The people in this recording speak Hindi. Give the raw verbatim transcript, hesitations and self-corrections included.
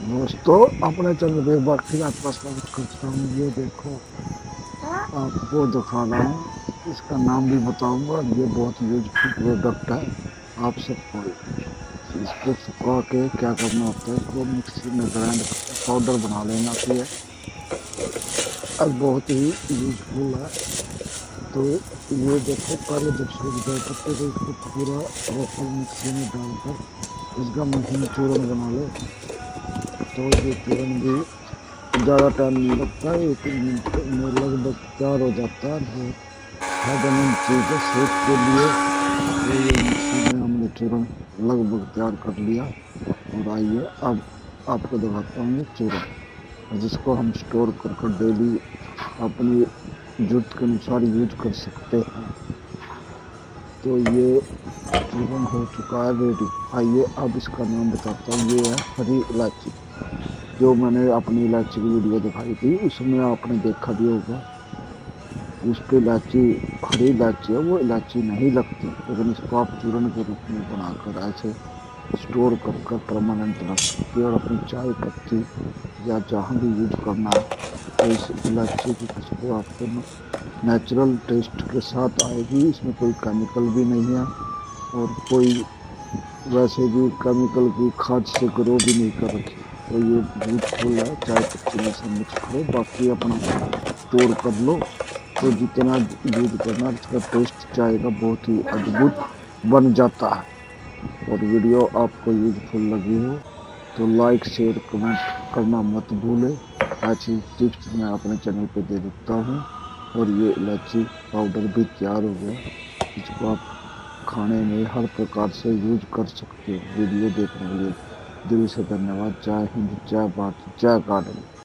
दोस्तों अपने चैनल पे एक बार फिर आपका स्वागत करता हूँ। ये देखो, आपको दिखा रहा हूँ, इसका नाम भी बताऊंगा। ये बहुत यूजफुल प्रोडक्ट है। आप सबको इसको सुखा के क्या करना होता है, इसको मिक्सी में ग्राइंड करके पाउडर बना लेना चाहिए। और बहुत ही यूजफुल है। तो ये देखो, पहले जब सूख जाए पत्ते तो इसको पूरा प्रॉपर मिक्सी में डालकर इसका महीन चूर्ण बना लो। तो ये चूर्ण भी ज़्यादा टाइम नहीं लगता है, एक मिनट में लगभग तैयार हो जाता है। बहुत फायदेमंद चीज़ है सेहत के लिए। तो ये मिक्सी में हमने चूर्ण लगभग तैयार कर लिया। और आइए अब आपको दिखाता हूँ ये चूर्ण, जिसको हम स्टोर कर कर डेली अपनी जरूरत के अनुसार यूज कर सकते हैं। तो ये चूर्ण हो चुका है रेडी। आइए अब इसका नाम बताता हूँ। ये है हरी इलायची। जो मैंने अपनी इलायची की वीडियो दिखाई थी उसमें आपने देखा भी होगा, उस पर इलायची हरी इलायची है, वो इलायची नहीं लगती। लेकिन इसको आप चूर्ण के रूप में बनाकर ऐसे स्टोर कर कर परमानेंट रख सकते हैं। और अपनी चाय पत्ती या जहाँ भी यूज करना है तो इस इलायची की खुशबू आपको नेचुरल टेस्ट के साथ आएगी। इसमें कोई केमिकल भी नहीं है और कोई वैसे भी केमिकल की खाद से ग्रो भी नहीं कर रखी। तो ये यूजफुल है। चाय पत्ती में से मिक्स करो, बाकी अपना स्टोर कर लो। तो जितना यूज करना इसका टेस्ट चाय का बहुत ही अद्भुत बन जाता है। और वीडियो आपको यूजफुल लगी हो तो लाइक शेयर कमेंट करना मत भूलें। ऐसी टिप्स मैं अपने चैनल पे दे देता हूँ। और ये इलायची पाउडर भी तैयार हो गया। इसको आप खाने में हर प्रकार से यूज कर सकते हो। वीडियो देखने के लिए दिल से धन्यवाद। जय हिंद, जय भारत, जय गार्डन।